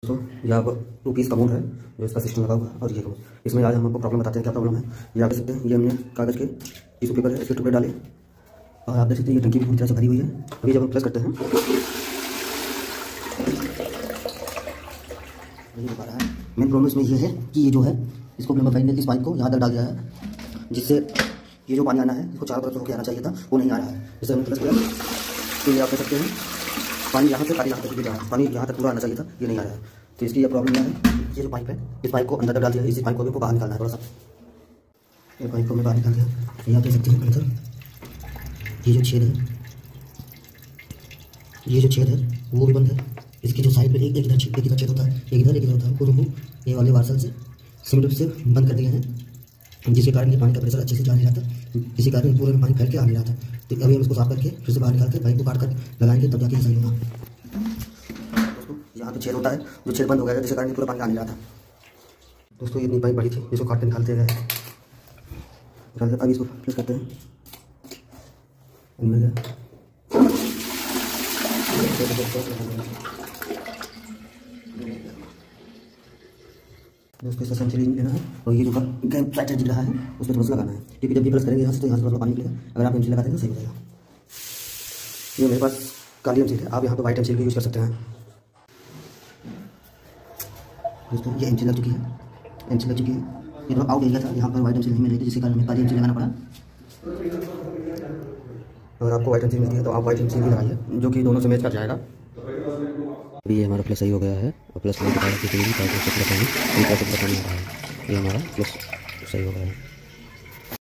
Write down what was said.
दोस्तों यहाँ पर 2 पीस का मोड है जो इसका सिस्टम लगा हुआ है। और ये इसमें आज हम आपको प्रॉब्लम बताते हैं, क्या प्रॉब्लम है। ये आप देख सकते हैं, ये हमने कागज़ के टिश्यू पेपर है, इसके टुकड़े डाले और आप देख सकते हैं ये टंकी भी पूरी तरह से भरी हुई है। अभी जब हम प्रेस करते हैं नहीं हो पा रहा है। मेन प्रॉब्लम इसमें ये है कि ये जो है इसको प्लम्बर भाई ने इस पाइप को यहाँ तक डाल दिया है, जिससे ये जो पानी आना है इसको चारों तरफ से होकर आना चाहिए था, वो नहीं आ रहा है। जैसे हमने प्रेस किया तो ये आप देख सकते हैं पानी यहाँ से यहाँ तक गिर, पानी यहाँ तक पूरा आना चाहिए था, ये नहीं आ रहा है। तो इसकी यह प्रॉब्लम क्या है, ये जो पाइप है इस पाइप को अंदर तक डाल दिया, इस पाइप को भी हमको बाहर निकालना है थोड़ा सा। ये पाइप को मैं बाहर निकाल दिया, ये आप देख सकते हैं अंदर ये जो छेद है, ये जो छेद है वो भी बंद है। इसकी जो साइड में एक इधर छेद होता है, एक इधर होता है, उनको ये वाले वार्सल से सीमेंट से बंद कर दिए हैं, जिसके कारण ये पानी का प्रेशर अच्छे से जा नहीं रहा था, इसी कारण पूरे में पानी फैल के आ नहीं रहा था। तो अभी हम इसको साफ करके फिर से बाहर निकाल के पाइप को काट कर लगाएंगे, तब जाके सही होगा। दोस्तों यहाँ पे छेद होता है, जो छेद बंद हो गया था, जिसके कारण पूरा पानी आ नहीं रहा था। दोस्तों ये इतनी पाइप बड़ी थी, जिसको काट के निकालते गए। अभी इसको प्रेस करते हैं, दोस्तों इसका सेंचुरी लेना है और ये जो फ्लैटर दिख रहा है उस पर थोड़ा सा लगाना है, क्योंकि जब भी प्रेस करेंगे यहाँ से तो यहाँ से थोड़ा पानी निकलेगा। अगर आप एमसील लगा देंगे तो सही हो जाएगा। ये मेरे पास काली एमसील है, आप यहाँ पे वाइट एमसील भी यूज़ कर सकते हैं। दोस्तों ये एमसील लग चुकी है, एमसील लग चुकी है। ये थोड़ा आउट एरिया था, यहाँ पर वाइट एमसील नहीं मिल रही थी, जिसके कारण हमें काली एमसील लगाना पड़ा। अगर आपको वाइट एमसील मिलती है तो आप वाइट एमसील भी लगाइए, जो कि दोनों से मैच कर जाएगा। अभी ये हमारा प्लस सही हो गया है और प्लस में बताया कि ये हमारा प्लस सही हो गया है।